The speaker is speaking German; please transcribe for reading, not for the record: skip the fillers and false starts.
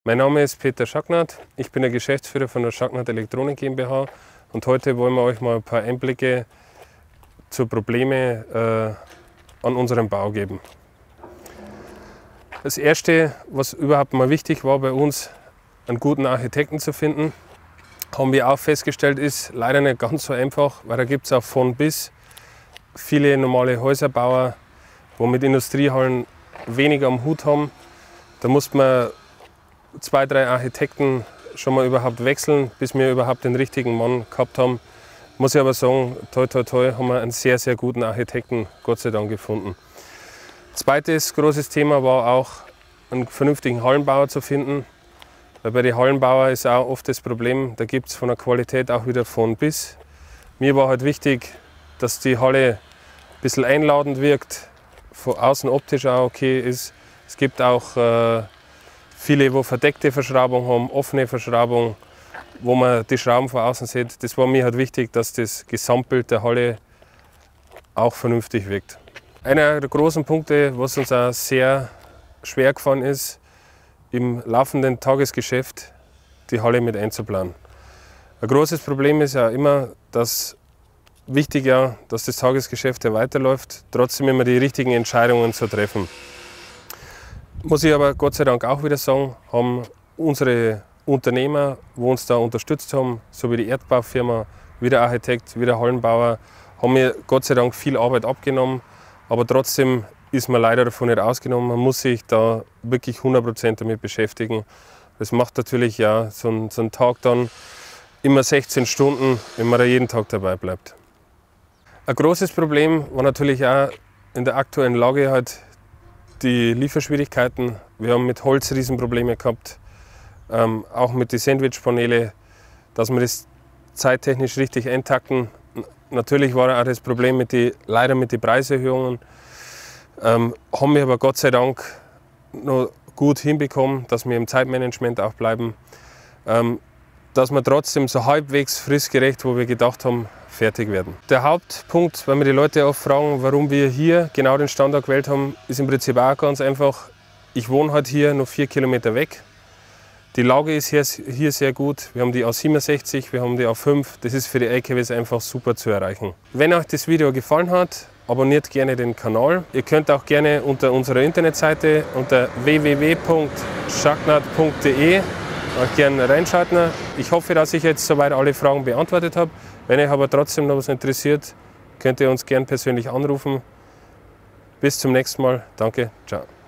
Mein Name ist Peter Schacknath, ich bin der Geschäftsführer von der Schacknath Elektronik GmbH und heute wollen wir euch mal ein paar Einblicke zu Probleme an unserem Bau geben. Das erste, was überhaupt mal wichtig war bei uns, einen guten Architekten zu finden, haben wir auch festgestellt, ist leider nicht ganz so einfach, weil da gibt es auch von bis viele normale Häuserbauer, wo mit Industriehallen weniger am Hut haben. Da muss man 2, 3 Architekten schon mal überhaupt wechseln, bis wir überhaupt den richtigen Mann gehabt haben. Muss ich aber sagen, toi toi toi, haben wir einen sehr, sehr guten Architekten Gott sei Dank gefunden. Zweites großes Thema war auch, einen vernünftigen Hallenbauer zu finden. Weil bei den Hallenbauern ist auch oft das Problem, da gibt es von der Qualität auch wieder von bis. Mir war halt wichtig, dass die Halle ein bisschen einladend wirkt, von außen optisch auch okay ist. Es gibt auch viele, wo verdeckte Verschraubung haben, offene Verschraubung, wo man die Schrauben von außen sieht. Das war mir halt wichtig, dass das Gesamtbild der Halle auch vernünftig wirkt. Einer der großen Punkte, was uns auch sehr schwer gefallen ist, im laufenden Tagesgeschäft die Halle mit einzuplanen. Ein großes Problem ist ja immer, dass wichtig ja, dass das Tagesgeschäft ja weiterläuft, trotzdem immer die richtigen Entscheidungen zu treffen. Muss ich aber Gott sei Dank auch wieder sagen, haben unsere Unternehmer, die uns da unterstützt haben, so wie die Erdbaufirma, wie der Architekt, wie der Hallenbauer, haben mir Gott sei Dank viel Arbeit abgenommen, aber trotzdem ist man leider davon nicht ausgenommen. Man muss sich da wirklich 100% damit beschäftigen. Das macht natürlich ja so ein Tag dann immer 16 Stunden, wenn man da jeden Tag dabei bleibt. Ein großes Problem war natürlich auch in der aktuellen Lage halt die Lieferschwierigkeiten. Wir haben mit Holz Riesenprobleme gehabt, auch mit den Sandwich-Paneele, dass wir das zeittechnisch richtig eintakten. Natürlich war auch das Problem leider mit den Preiserhöhungen. Haben wir aber Gott sei Dank noch gut hinbekommen, dass wir im Zeitmanagement auch bleiben, dass wir trotzdem so halbwegs fristgerecht, wo wir gedacht haben, fertig werden. Der Hauptpunkt, wenn wir die Leute oft fragen, warum wir hier genau den Standort gewählt haben, ist im Prinzip auch ganz einfach. Ich wohne halt hier nur 4 Kilometer weg. Die Lage ist hier sehr gut. Wir haben die A67, wir haben die A5. Das ist für die LKWs einfach super zu erreichen. Wenn euch das Video gefallen hat, abonniert gerne den Kanal. Ihr könnt auch gerne unter unserer Internetseite unter www.schacknath.de auch gerne reinschalten. Ich hoffe, dass ich jetzt soweit alle Fragen beantwortet habe. Wenn euch aber trotzdem noch was interessiert, könnt ihr uns gerne persönlich anrufen. Bis zum nächsten Mal. Danke. Ciao.